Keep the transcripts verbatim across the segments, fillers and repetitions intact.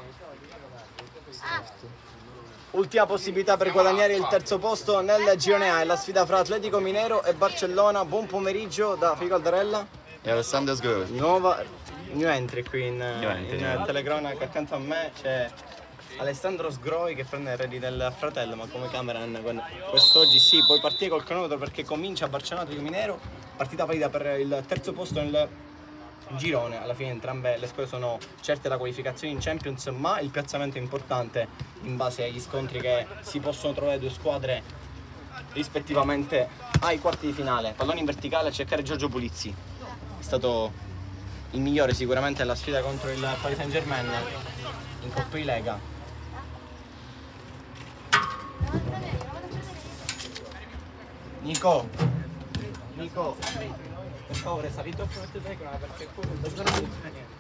Ultima possibilità per guadagnare il terzo posto nel girone A, è la sfida fra Atletico Mineiro e Barcellona. Buon pomeriggio da Fico Aldarella e Alessandro Sgroi. Nuova new entry qui in, entry, in yeah. telecronaca. Accanto a me c'è Alessandro Sgroi che prende il ready del fratello, ma come cameraman quest'oggi sì, puoi partire col cronometro perché comincia Barcellona Atletico Mineiro, partita valida per il terzo posto nel girone. Alla fine entrambe le squadre sono certe la qualificazione in Champions, ma il piazzamento è importante in base agli scontri che si possono trovare due squadre rispettivamente ai quarti di finale. Pallone in verticale a cercare Giorgio Pulizzi, è stato il migliore sicuramente alla sfida contro il Paris Saint Germain in Coppa di Lega. Nico Nico per favore salito per il telecronaca perché qua non funziona niente.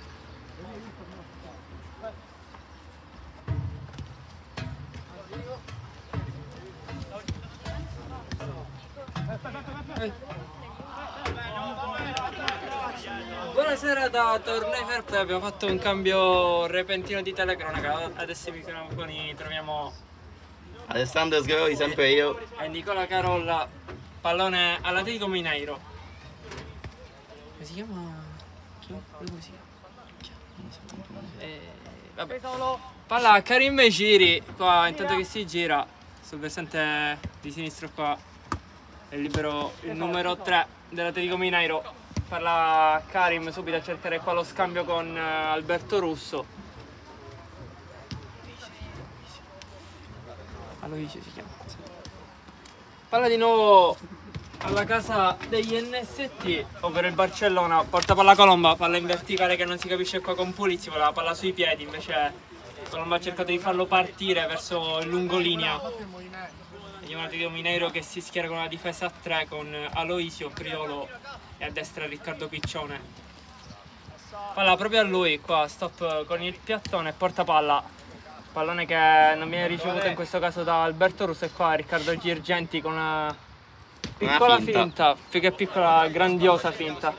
Buonasera da Tornei Fair, abbiamo fatto un cambio repentino di telecronaca, adesso vi troviamo Alessandro Sgroi, sempre io, e Nicola Carolla, pallone all'Atletico Mineiro. Come si chiama? Chi? Come si chiama? Eh, vabbè. Palla a Karim Mejiri, qua intanto che si gira sul versante di sinistro qua è libero il numero tre dell'Atletico Mineiro. Parla Karim subito a cercare qua lo scambio con Alberto Russo. Aloisio si chiama. Palla di nuovo alla casa degli N S T, ovvero il Barcellona. Porta palla Colomba, palla in verticale che non si capisce qua con Pulizzi, voleva la palla sui piedi, invece Colomba ha cercato di farlo partire verso il lungolinea. Vediamo l'Atletico Mineiro che si schiera con una difesa a tre con Aloisio, Priolo e a destra Riccardo Piccione. Palla proprio a lui, qua stop con il piattone, porta palla. Pallone che non viene ricevuto in questo caso da Alberto Russo, e qua Riccardo Girgenti con una piccola una finta. finta, più che piccola, grandiosa finta.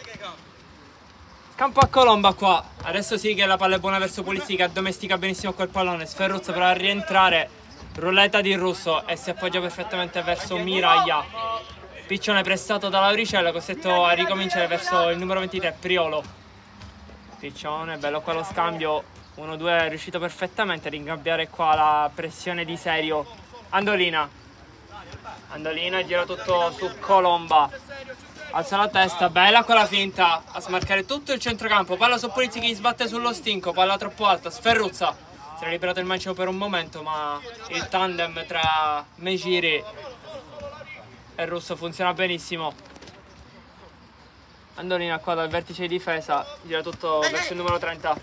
Campo a Colomba qua, adesso sì che la palla è buona verso Pulizzi che addomestica benissimo quel pallone. Sferruzza prova a rientrare, rouletta di Russo e si appoggia perfettamente verso Miraglia. Piccione pressato da Lauricella, costretto a ricominciare verso il numero ventitré, Priolo. Piccione, bello qua lo scambio, uno due è riuscito perfettamente a ringabbiare qua la pressione di Serio. Andolina. Andolina gira tutto su Colomba. Alza la testa, bella quella finta a smarcare tutto il centrocampo. Palla su Pulizzi che gli sbatte sullo stinco, palla troppo alta, Sferruzza. Si era liberato il mancino per un momento, ma il tandem tra Mejiri e Russo funziona benissimo. Andolina qua dal vertice di difesa, gira tutto verso il numero trenta.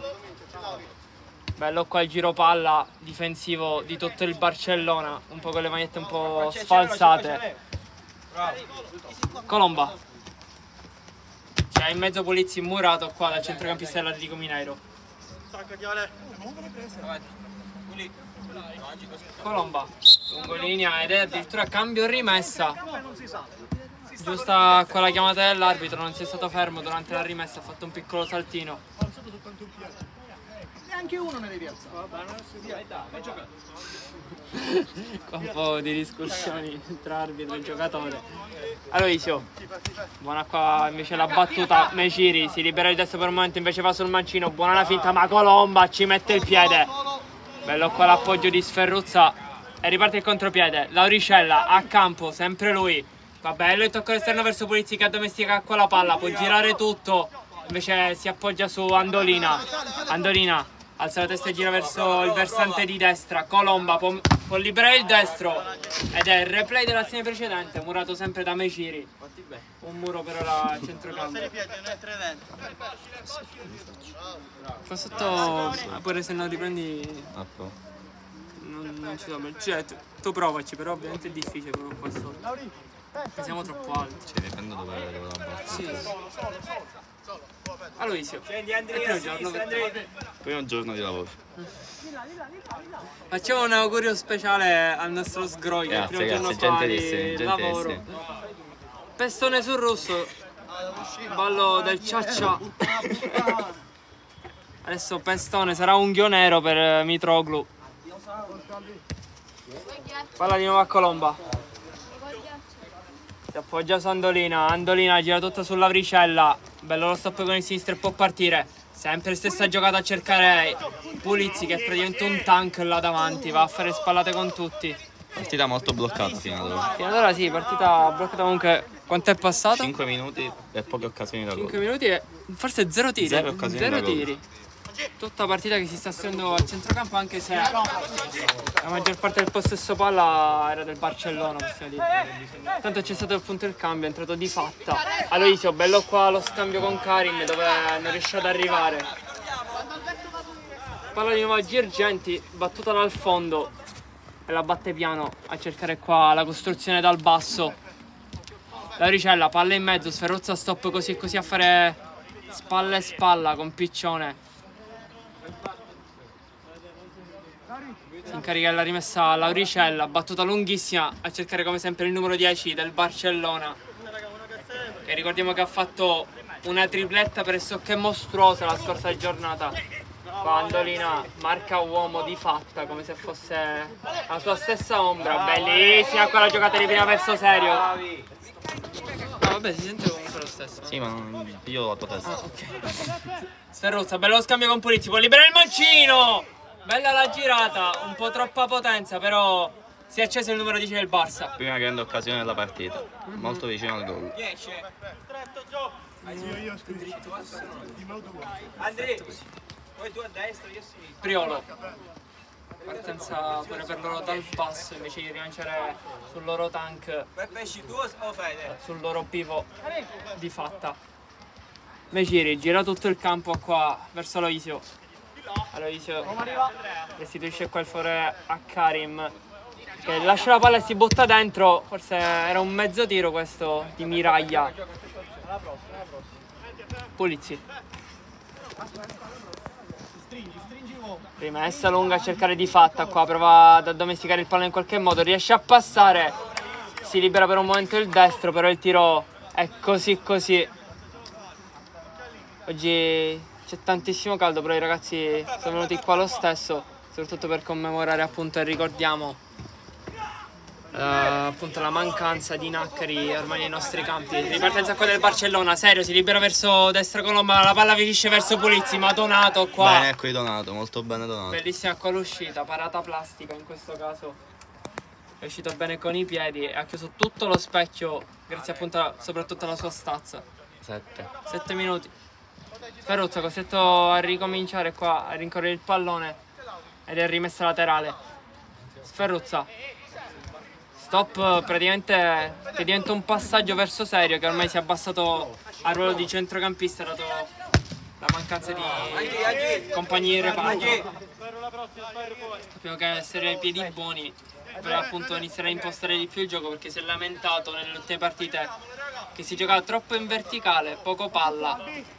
Bello qua il giro palla difensivo di tutto il Barcellona, un po' con le magliette un po' sfalsate. Colomba. C'è in mezzo Pulizzi murato qua dal centrocampista dell'Atletico Mineiro. Colomba, lungolinea ed è addirittura cambio rimessa. Giusta quella chiamata dell'arbitro, non si è stato fermo durante la rimessa, ha fatto un piccolo saltino. Anche uno ne devi alzare. Qua un po' di discussioni tra arbitro e giocatore. Aloisio, buona qua invece la battuta. Mejiri si libera il destro per un momento, invece va sul mancino. Buona la finta, ma Colomba ci mette il piede. Bello qua l'appoggio di Sferruzza e riparte il contropiede. Lauricella a campo, sempre lui. Va bello il tocco esterno verso Pulizzi che addomestica qua la palla, può girare tutto. Invece si appoggia su Andolina. Andolina alza la testa e gira verso il versante di destra. Colomba può, può liberare il destro ed è il replay dell'azione precedente, murato sempre da Mejiri. Un muro per ora al centrocampo. Qua sotto pure se non riprendi non, non ci sono. Cioè tu, tu provaci, però ovviamente è difficile proprio qua sotto. Siamo troppo alti. Cioè dipende dove devo abbattere. Sì. Aloisio, è il primo giorno per... Primo giorno di lavoro. Facciamo un augurio speciale al nostro Sgroi, il primo giorno fa di lavoro. Pestone sul Russo, ballo del Ciaccia. Adesso pestone, sarà unghio nero per Mitroglou. Palla di nuovo a Colomba. Si appoggia su Andolina. Andolina gira tutta sulla Lavricella. Bello lo stop con il sinistro e può partire. Sempre stessa giocata a cercare Pulizzi, che è praticamente un tank là davanti. Va a fare spallate con tutti. Partita molto bloccata fino ad ora. Fino ad ora sì, partita bloccata comunque. Quanto è passato? cinque minuti e poche occasioni da gol. cinque minuti e forse zero tiri. Zero occasioni Zero da gol. tiri. Tutta partita che si sta stringendo al centrocampo, anche se la maggior parte del possesso palla era del Barcellona, possiamo dire. Tanto c'è stato appunto il cambio, è entrato Di Fatta. Aloisio, bello qua lo scambio con Karim, dove non riesce ad arrivare. Palla di nuovo a Girgenti, battuta dal fondo e la batte piano a cercare qua la costruzione dal basso. Lavricella, palla in mezzo, Sferruzza stop così e così a fare spalla e spalla con Piccione. Si incarica la rimessa a Lavricella, battuta lunghissima a cercare come sempre il numero dieci del Barcellona, che ricordiamo che ha fatto una tripletta pressoché mostruosa la scorsa giornata. Qua Andolina marca uomo Di Fatta come se fosse la sua stessa ombra. Bellissima quella giocata di prima verso Serio. No, vabbè, si sente comunque lo stesso. Sì, ma non, io ho la tua testa. Ah, ok. Sferruzza, bello lo scambio con Pulizzi, può liberare il mancino! Bella la girata, un po' troppa potenza, però si è acceso il numero dieci del Barça. Prima grande occasione della partita. Molto vicino al gol. Priolo. Partenza pure per loro dal basso, invece di rilanciare sul loro tank, sul loro pivo Di Fatta. Meciri gira tutto il campo qua verso Aloisio. Aloisio restituisce qua il favore a Karim, che lascia la palla e si butta dentro. Forse era un mezzo tiro questo di Miraglia. Pulizzi. Rimessa lunga a cercare Di Fatta qua, prova ad addomesticare il pallone in qualche modo, riesce a passare, si libera per un momento il destro, però il tiro è così così. Oggi c'è tantissimo caldo, però i ragazzi sono venuti qua lo stesso, soprattutto per commemorare appunto e ricordiamo uh, appunto la mancanza di Naccari ormai nei nostri campi. Ripartenza qua del Barcellona, Serio si libera verso destra Colomba, la palla finisce verso Pulizzi, ma Donato qua. Bene qui Donato, molto bene Donato. Bellissima qua l'uscita, parata plastica in questo caso. È uscito bene con i piedi e ha chiuso tutto lo specchio, grazie appunto a, soprattutto alla sua stazza. Sette. Sette minuti. Sferruzza costretto a ricominciare qua, a rincorrere il pallone ed è rimessa laterale. Sferruzza. Stop praticamente che diventa un passaggio verso Serio, che ormai si è abbassato al ruolo di centrocampista dato la mancanza di compagni di reparto. Sappiamo che Serio ha i piedi buoni per appunto iniziare a impostare di più il gioco, perché si è lamentato nelle ultime partite che si giocava troppo in verticale, poco palla.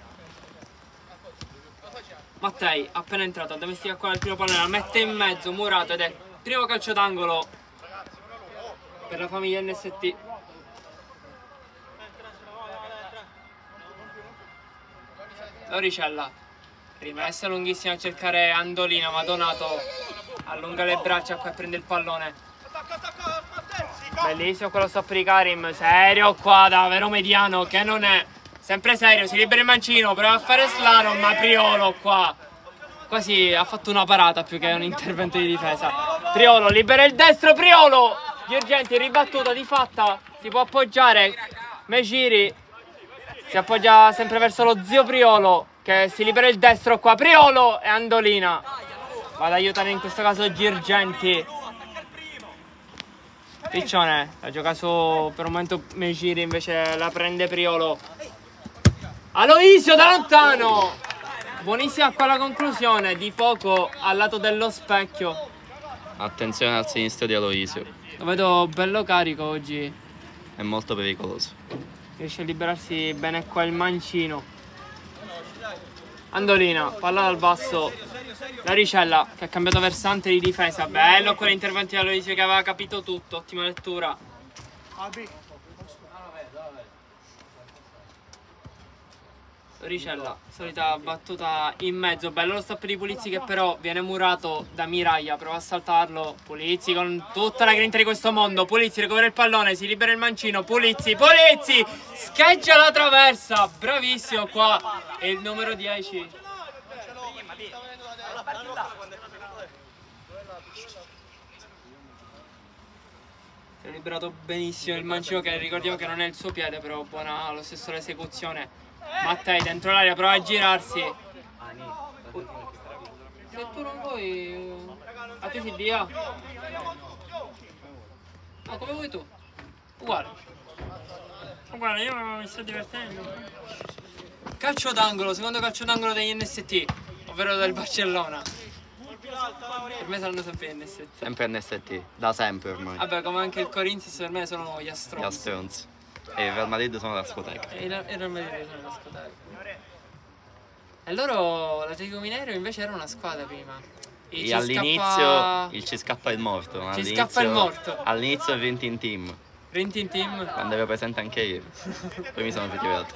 Mattei, appena entrato, addomestica qua il primo pallone, la mette in mezzo, murato, ed è primo calcio d'angolo per la famiglia N S T. Lavricella, rimessa lunghissima a cercare Andolina, ma Donato allunga le braccia qua e prende il pallone. Bellissimo quello stop di Karim, Serio qua da vero mediano, che non è sempre Serio, si libera il mancino, prova a fare slalom, ma Priolo qua quasi ha fatto una parata più che un intervento di difesa. Priolo libera il destro, Priolo! Girgenti ribattuta Di Fatta, si può appoggiare, Meciri si appoggia sempre verso lo zio Priolo, che si libera il destro qua, Priolo e Andolina va ad aiutare in questo caso Girgenti. Piccione la gioca su per un momento Meciri, invece la prende Priolo. Aloisio da lontano, buonissima qua la conclusione, di poco al lato dello specchio. Attenzione al sinistro di Aloisio. Lo vedo bello carico oggi. È molto pericoloso. Riesce a liberarsi bene qua il mancino. Andolina, palla dal basso. Lavricella che ha cambiato versante di difesa. Bello quell'intervento di Aloisio che aveva capito tutto. Ottima lettura. Torricella, solita battuta in mezzo, bello lo stop di Pulizzi che però viene murato da Miraglia, prova a saltarlo, Pulizzi con tutta la grinta di questo mondo, Pulizzi recupera il pallone, si libera il mancino, Pulizzi, Pulizzi, scheggia la traversa, bravissimo qua, e il numero dieci. Si è liberato benissimo il mancino che ricordiamo che non è il suo piede, però buona lo stesso l'esecuzione. Mattei dentro l'aria, prova a girarsi. Se tu non vuoi, a te si dia. No, come vuoi tu? Uguale. Guarda, io mi sto divertendo. Calcio d'angolo, secondo calcio d'angolo degli N S T, ovvero del Barcellona. Per me saranno sempre N S T. Sempre N S T, da sempre ormai. Vabbè, come anche il Corinthians per me sono gli astronzi. Gli astronzi. E il Real Madrid sono la scoteca. E il Real Madrid sono la scoteca. E loro, l'Atletico Mineiro invece era una squadra prima. E all'inizio il ci scappa il morto. Ci scappa il morto. All'inizio il Rintin Team. Rintin Team. Quando ero presente anche io. Poi mi sono ritirato.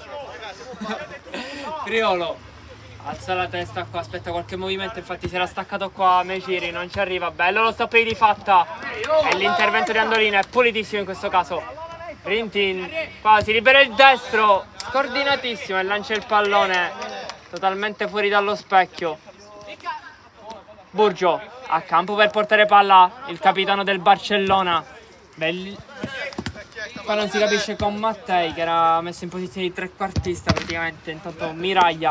Priolo alza la testa qua, aspetta qualche movimento, infatti si era staccato qua Meciri, non ci arriva, bello lo stop di Fatta. E l'intervento di Andolina è pulitissimo in questo caso. Rintin qua si libera il destro, coordinatissimo e lancia il pallone totalmente fuori dallo specchio. Burgio a campo per portare palla il capitano del Barcellona. Belli. Qua non si capisce con Mattei che era messo in posizione di trequartista praticamente. Intanto Miraglia,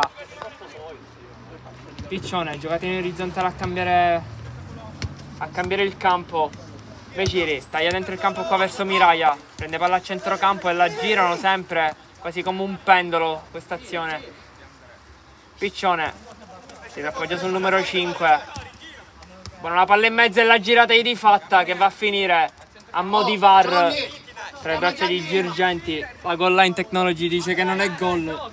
Piccione, giocate in orizzontale a cambiare a cambiare il campo. Meciri taglia dentro il campo qua verso Miraglia, prende palla a centrocampo e la girano sempre quasi come un pendolo questa azione. Piccione si appoggia sul numero cinque, buona la palla in mezzo e la girata di Fatta che va a finire a mo' di V A R tra le braccia di Girgenti. La goal line technology dice che non è gol.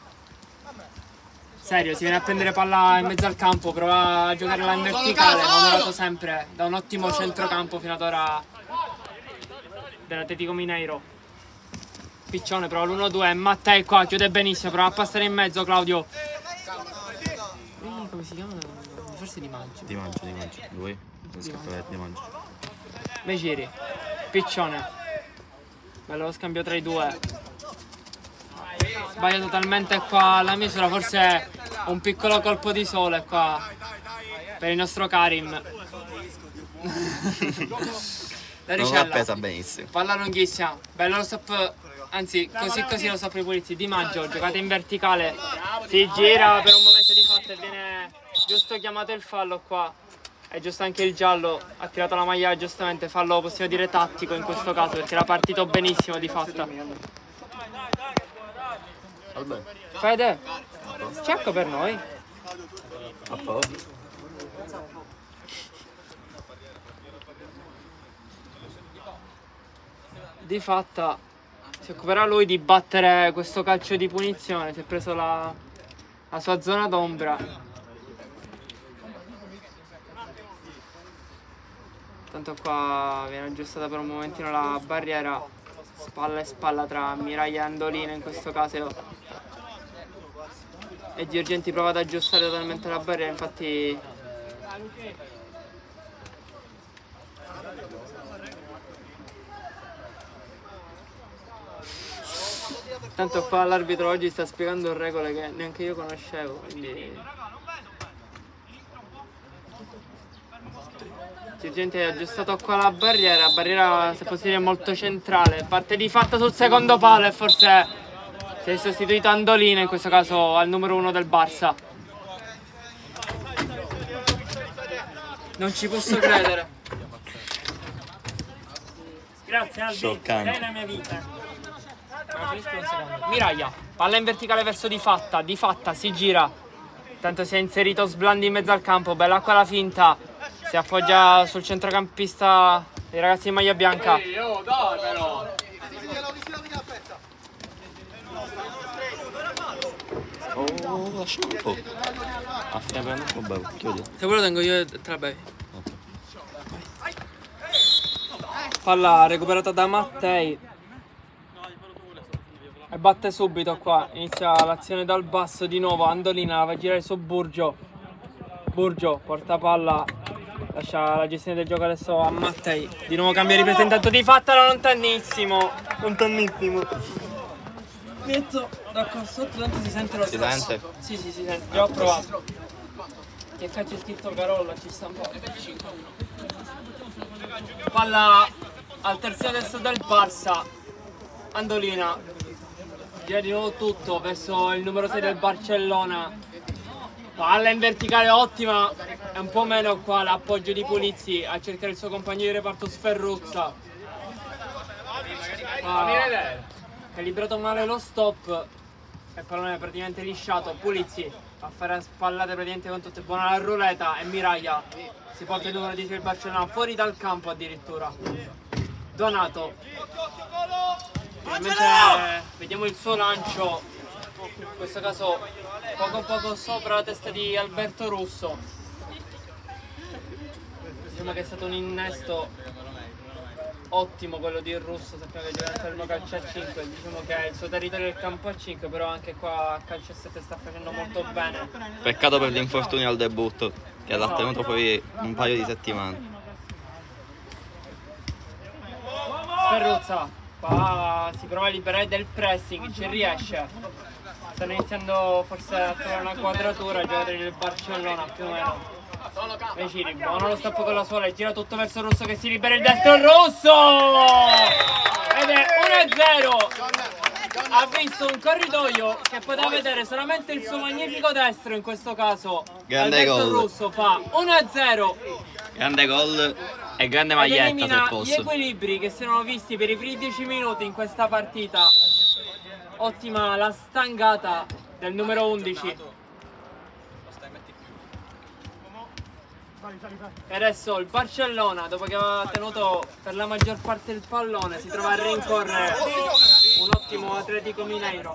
Serio, si viene a prendere palla in mezzo al campo, prova a giocarla in verticale, numerato sempre da un ottimo centrocampo fino ad ora dell'Atletico Mineiro. Piccione prova l'uno due, Mattei qua chiude benissimo, prova a passare in mezzo Claudio. Eh, come si chiama? Forse Di Maggio. Di Maggio, Di Maggio. Lui? Di Maggio. Meciri, Piccione. Bello lo scambio tra i due. Sbaglia totalmente qua la misura, forse un piccolo colpo di sole qua per il nostro Karim. La Non l'ha presa benissimo. Palla lunghissima, bello lo stop, anzi così così lo stop di Pulizzi. Di Maggio, giocata in verticale, si gira per un momento di fatto e viene giusto chiamato il fallo qua. È giusto anche il giallo, ha tirato la maglia giustamente, fallo possiamo dire tattico in questo caso perché era partito benissimo di Fatta. Fede, cerco per noi. Di Fatta si occuperà lui di battere questo calcio di punizione, si è preso la, la sua zona d'ombra. Tanto qua viene aggiustata per un momentino la barriera, spalla e spalla tra Miraglia e Andolina in questo caso. E Girgenti prova ad aggiustare totalmente la barriera, infatti tanto qua l'arbitro oggi sta spiegando regole che neanche io conoscevo, quindi Girgenti ha aggiustato qua la barriera, la barriera se posso dire molto centrale, parte di Fatta sul secondo palo e forse si è sostituito Andolina in questo caso al numero uno del Barça. Non ci posso credere. Grazie Albi, sei la mia vita. Miraglia, palla in verticale verso Di Fatta, Di Fatta si gira. Tanto si è inserito Sblandi in mezzo al campo, bella qua la finta. Si appoggia sul centrocampista dei ragazzi in maglia bianca. Oh, lasciamo un po'. A fine prendo un po' bello, chiudi. Se quello tengo io te la bevi. Palla recuperata da Mattei. E batte subito qua, inizia l'azione dal basso di nuovo, Andolina la va a girare su Burgio. Burgio porta palla, lascia la gestione del gioco adesso a Mattei. Di nuovo cambia ripresa, intanto di Fattala lontanissimo. Lontanissimo. Metto da qua sotto, tanto si sente lo Si stesso. sente? Sì, sì, si sente, già ho provato. Che c'è scritto Carolla, ci sta un po'. Palla al terzino destro del Barça. Andolina gira di nuovo tutto verso il numero sei del Barcellona. Palla in verticale ottima, è un po' meno qua l'appoggio di Pulizzi a cercare il suo compagno di reparto Sferruzza. Ah, calibrato male lo stop e il pallone è praticamente lisciato. Pulizzi a fare spallate praticamente con tutte, buona la ruleta e Miraglia si porta il numero dieci del Barcellona fuori dal campo addirittura. Donato, finalmente vediamo il suo lancio, in questo caso poco poco sopra la testa di Alberto Russo. Diciamo che è stato un innesto ottimo quello di Russo, sappiamo che gioca il calcio a cinque, diciamo che il suo territorio è il campo a cinque, però anche qua a calcio a sette sta facendo molto bene. Peccato per l'infortunio al debutto, che l'ha tenuto poi un paio di settimane. Sferruzza, qua si prova a liberare del pressing, ci riesce. Stanno iniziando forse a trovare una quadratura i giocatori del Barcellona più o meno. Meciri, buono lo stop con la sola e gira tutto verso Russo che si libera il destro. Russo! Ed è uno a zero. Ha visto un corridoio che poteva vedere solamente il suo magnifico destro in questo caso. Grande Alberto gol. Russo fa uno a zero. Grande gol e grande Ed maglietta elimina se posso. gli equilibri che si erano visti per i primi dieci minuti in questa partita. Ottima la stangata del numero undici. E adesso il Barcellona, dopo che aveva tenuto per la maggior parte il pallone, si trova a rincorrere un ottimo Atletico Mineiro.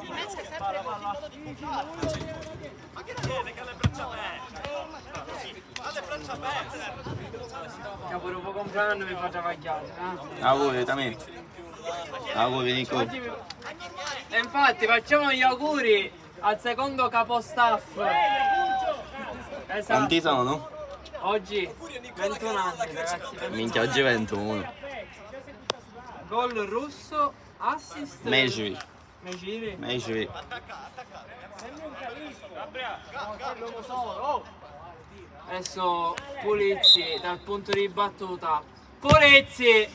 Che pure un po' compleanno mi fa travagliare, eh? Auguri Tamì. Auguri Nico. E infatti facciamo gli auguri al secondo capostaff. Esatto. Quanti sono? Oggi ventuno anni, ragazzi. Minchia, oggi ventuno. Gol Russo, assist Mejri. Mejiri. Mejri. Adesso Pulizzi dal punto di battuta. Pulizzi!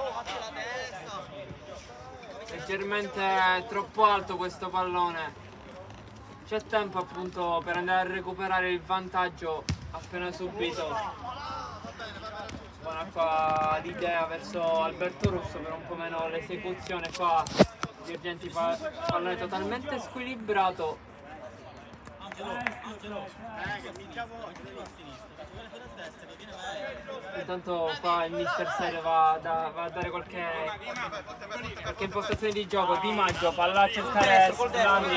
Leggermente troppo alto questo pallone. C'è tempo appunto per andare a recuperare il vantaggio appena subito. Buona qua l'idea verso Alberto Russo, per un po' meno l'esecuzione qua. Dirigenti pallone totalmente squilibrato. Intanto qua il mister Serio va, da, va a dare qualche, qualche impostazione di gioco. Di Maggio, palla a cercare Splandi.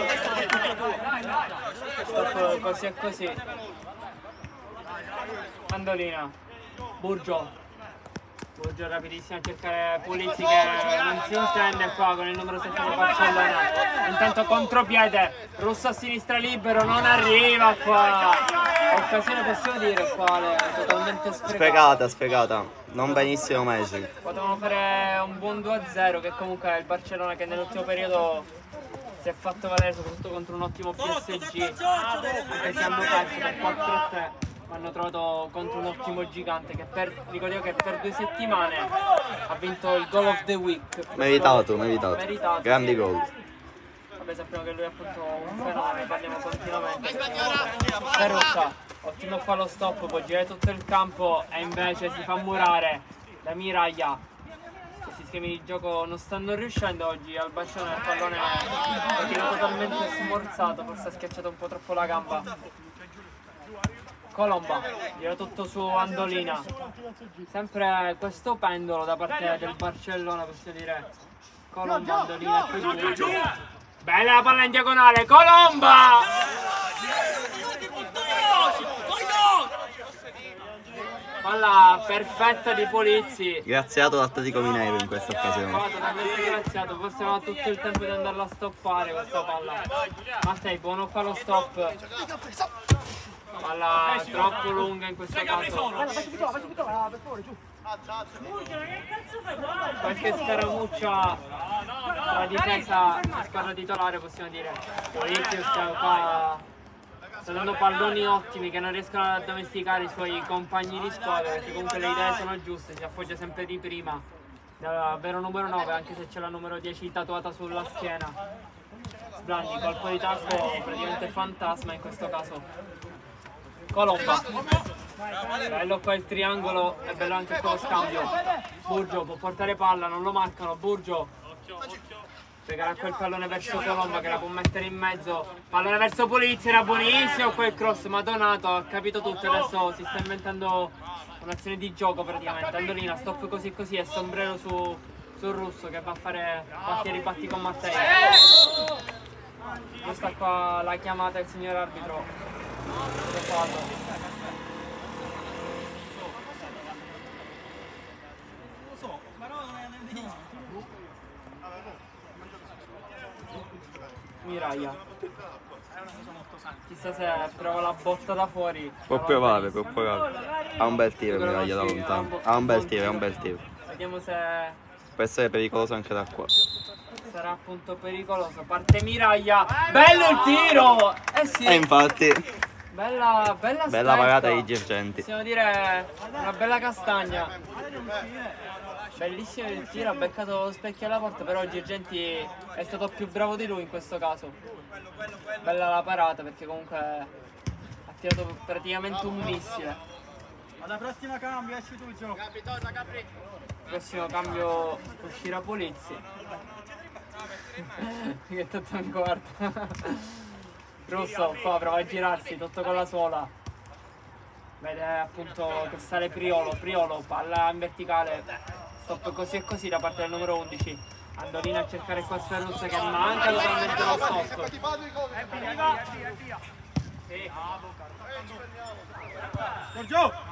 Stop così e così. Andolina, Burgio. Burgio rapidissimo a cercare Pulizzi che non si intende qua con il numero sette di Barcellona. Intanto contropiede, Russo a sinistra libero, non arriva qua. Occasione possiamo dire quale, totalmente sprecata. Sprecata, sprecata. Non benissimo Mejri. Potevano fare un buon due a zero, che comunque è il Barcellona che nell'ultimo periodo si è fatto valere soprattutto contro un ottimo P S G. Anche se hanno perso per quattro a tre. Hanno trovato contro un ottimo gigante che per, ricordiamo che per due settimane ha vinto il Goal of the Week. Meritato, meritato. Meritato, Grandi sì. gol. Vabbè, sappiamo che lui è appunto un fenomeno, ne parliamo continuamente. Ferruccia, ottimo fallo stop, può girare tutto il campo e invece si fa murare da Miraglia. Questi schemi di gioco non stanno riuscendo oggi al Barcellona, il pallone è totalmente smorzato, forse ha schiacciato un po' troppo la gamba. Colomba, gira tutto su Andolina. Sempre questo pendolo da parte del Barcellona, possiamo dire. Colomba, Andolina, qui Burgio. Bella la palla in diagonale, Colomba! Palla perfetta di Polizzi. Graziato l'Atletico Mineiro in questa occasione. Qua totalmente graziato, forse aveva tutto il tempo di andarla a stoppare questa palla. Mattei, buono qua lo stop. Palla troppo lunga in questo caso. Qualche scaramuccia tra difesa e squadra titolare, possiamo dire. Polizzi sta qua. Sta dando palloni ottimi che non riescono ad addomesticare i suoi compagni di squadra, perché comunque le idee sono giuste, si appoggia sempre di prima. Davvero numero nove, anche se c'è la numero dieci tatuata sulla schiena. Sblandi, colpo di tacco praticamente fantasma in questo caso. Colomba. Bello qua il triangolo, è bello anche quello scambio. Burgio può portare palla, non lo marcano. Burgio pregherà quel pallone verso Colomba che la può mettere in mezzo. Pallone verso Polizzi, era buonissimo quel cross, ma Donato ha capito tutto, adesso si sta inventando un'azione di gioco praticamente. Andolina, stop così così e sombrero su, sul Russo che va a fare batti e ribatti con Mattei. Questa qua la chiamata il signor arbitro. Miraglia. Chissà se prova la botta da fuori. Può provare, può provare. Ha un bel tiro Miraglia da lontano. Ha un bel tiro, ha un bel tiro. Vediamo se può essere pericoloso anche da qua. Sarà appunto pericoloso. Parte Miraglia. Bello il tiro! Eh sì. E infatti. Bella, bella, bella parata di Girgenti. Possiamo dire una bella castagna. Bellissimo il tiro, ha beccato lo specchio alla porta, però Girgenti è stato più bravo di lui in questo caso. Bella la parata perché comunque ha tirato praticamente un missile. Alla prossima cambio, esci tu Gio. Prossimo cambio uscirà Polizzi. Che tutto mi guarda. Russo qua prova a girarsi, tutto con la suola. Vede appunto che sale Priolo, Priolo, palla in verticale. Stop così e così da parte del numero undici. Andolina a cercare qua Sferruzza che manca totalmente lo stop. Giorgio!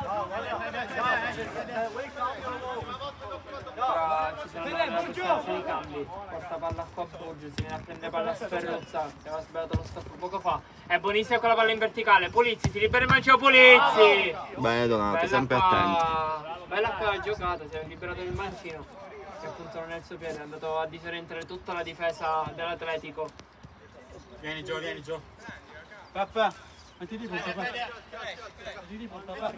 Ora ci sono una distanza di cambi. Porta palla qua a Burgio, si viene a prendere palla a Sferruzza che aveva sbagliato lo stop poco fa. È buonissima con la palla in verticale. Polizzi, si libera il mancino Polizzi! Bene Donato, sempre qua, attento. Bella qua giocata, si è liberato il mancino che appunto non è il suo piede, è andato a disorientare tutta la difesa dell'Atletico. Vieni Gio, vieni Gio. Papà, metti di punta qua. Metti di punta qua.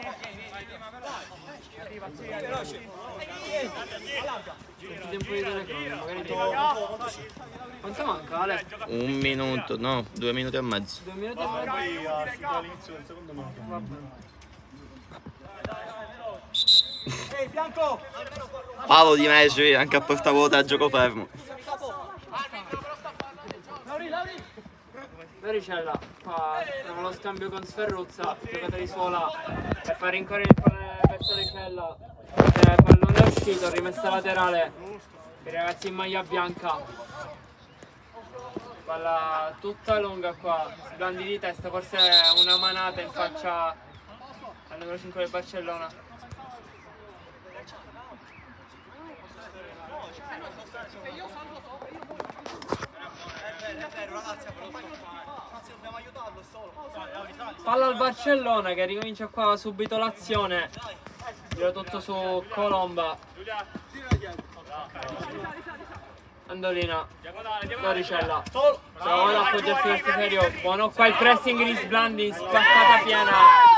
Quanto tempo di telecrono? Magari tempo. Quanto manca Ale? Un minuto, no, due minuti e mezzo. Due minuti e mezzo. All'inizio del secondo minuto. Va bene. Palo di Messi anche a portavuota a gioco fermo. Vericella fa prova lo scambio con Sferruzza, giocata di suola per far rincorrere il pallone verso Vericella. Il pallone è uscito, rimessa laterale per i ragazzi in maglia bianca. Palla tutta lunga qua, sblandi di testa, forse una manata in faccia al numero cinque del Barcellona. Palla al Barcellona che ricomincia qua subito l'azione. Gira tutto su Colomba. Andolina, Doricella. Prova ad appoggiarsi verso serio. Buono qua il pressing di Sblandi, spaccata piena.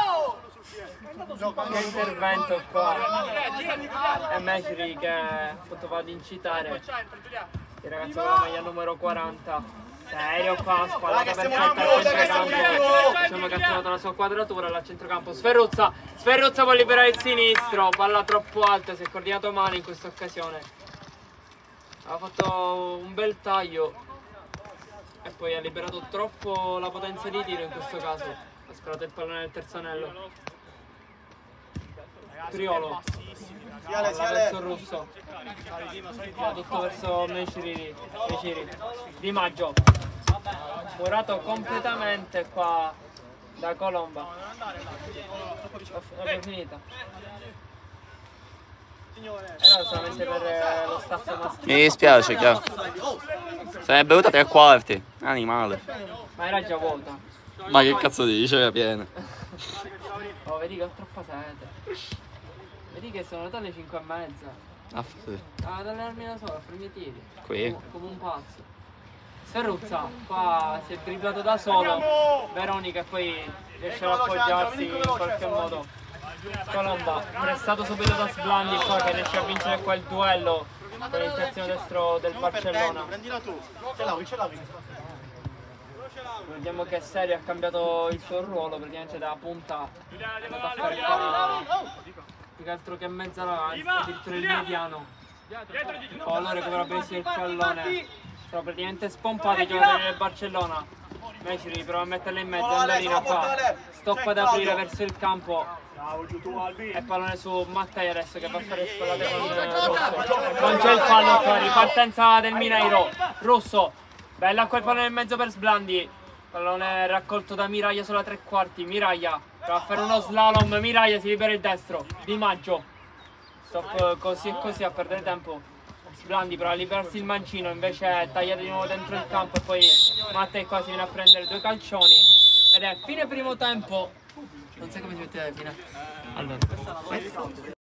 Che intervento qua. E Mesri che appunto va ad incitare il ragazzo con la maglia numero quaranta. Serio qua, spallata perfetta al centrocampo. Diciamo che ha trovato la sua quadratura là al centrocampo. Sferruzza, Sferruzza vuole liberare il sinistro. Palla troppo alta, si è coordinato male in questa occasione. Ha fatto un bel taglio e poi ha liberato troppo la potenza di tiro in questo caso. Ha sparato il pallone nel terzo anello. Priolo. Palla verso il Russo. Va tutto verso Meciri. Meciri. Di Maggio. Murato completamente qua Da Colomba. L'abbiamo finita. Era solamente per eh, lo staff maschile. Mi dispiace, chiaro. Se ne è bevuta tre quarti. Animale. Ma era già vuota. Ma che cazzo dice? Era piena. Oh, vedi che ho troppa sete. Vedi che sono andate alle cinque e mezza. Ah, sì. Ah, ad allenarmi da solo, a fare i miei tiri. Qui? Come, come un pazzo. Sferruzza, qua si è dribblato da solo. Veronica e poi riesce ad appoggiarsi in qualche modo. Colomba, prestato subito da Sblandi qua che riesce a vincere qua il duello per il terzino destro del Barcellona. Prendila tu. Ce l'avevi, ce l'avevi. Vediamo che Serio ha cambiato il suo ruolo, praticamente da punta è andato a fare qua più che altro che mezzala, addirittura il mediano. Il pallone recupera benissimo il pallone. Sono praticamente spompati i giocatori del Barcellona. Messi riprova a metterla in mezzo, Andorina qua. Stoppa ad aprire verso il campo. E pallone su Mattei adesso che va a fare spallate con Rosso. Non c'è il fallo qua, ripartenza del Mineiro. Rosso, bella quel pallone in mezzo per Sblandi. Pallone raccolto da Miraglia solo a tre quarti. Miraglia va a fare uno slalom. Miraglia si libera il destro. Di Maggio. Stop così e così a perdere tempo. Sblandi prova a liberarsi il mancino, invece è tagliato di nuovo dentro il campo e poi Mattei qua si viene a prendere due calcioni. Ed è fine primo tempo. Non so come si mette alla fine. Allora.